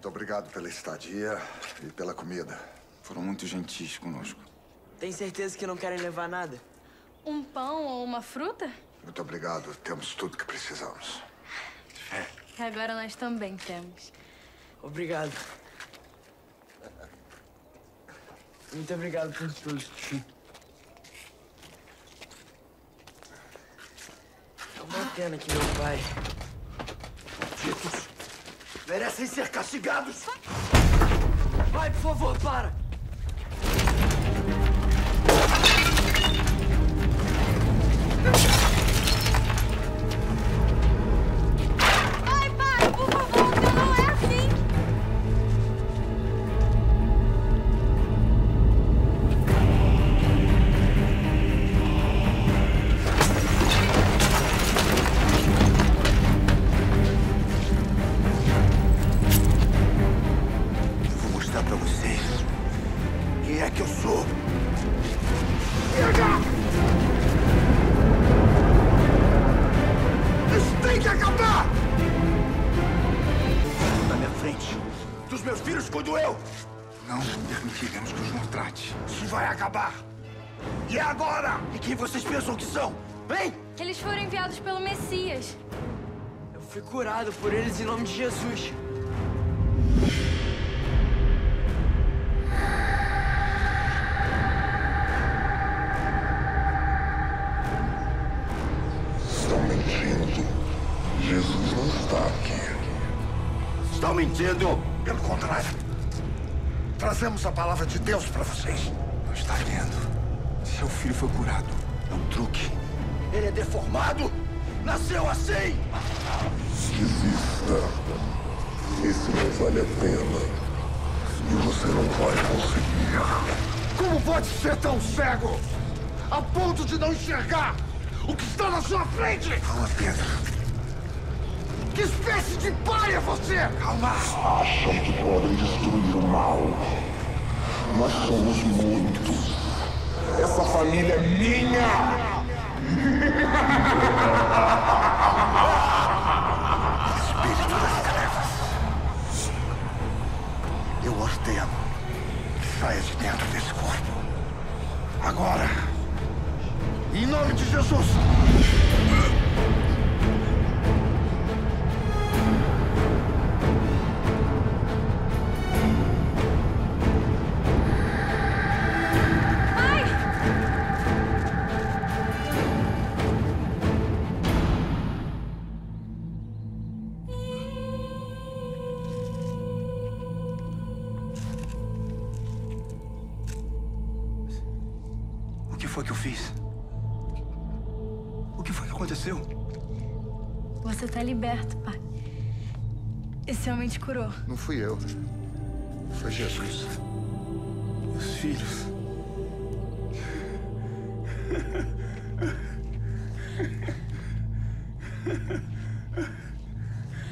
Muito obrigado pela estadia e pela comida. Foram muito gentis conosco. Tem certeza que não querem levar nada? Um pão ou uma fruta? Muito obrigado. Temos tudo que precisamos. E agora nós também temos. Obrigado. Muito obrigado por tudo. É uma pena que meu pai... Malditos! Merecem ser castigados! Pai, por favor, para! Pai, pai, por favor, não é assim! Vou mostrar pra vocês quem é que eu sou. Isso tem que acabar! Na minha frente. Dos meus filhos cuido eu. Não permitiremos que os maltrate. Isso vai acabar. E é agora! E quem vocês pensam que são? Hein? Eles foram enviados pelo Messias. Eu fui curado por eles em nome de Jesus. Estão mentindo. Jesus não está aqui. Estão mentindo! Pelo contrário. Trazemos a palavra de Deus para vocês. Não está vendo? Seu filho foi curado. É um truque. Ele é deformado! Nasceu assim! Desista. Esse não vale a pena. E você não vai conseguir. Como pode ser tão cego? A ponto de não enxergar o que está na sua frente? Calma, Pedro. Que espécie de pai é você? Calma! Acham que podem destruir o mal. Nós somos muitos. Essa família é minha! Espírito das trevas. Eu ordeno que saia de dentro desse corpo. Agora. Em nome de Jesus. O que foi que eu fiz? O que foi que aconteceu? Você tá liberto, pai. Esse homem te curou. Não fui eu. Foi Jesus. Meus filhos.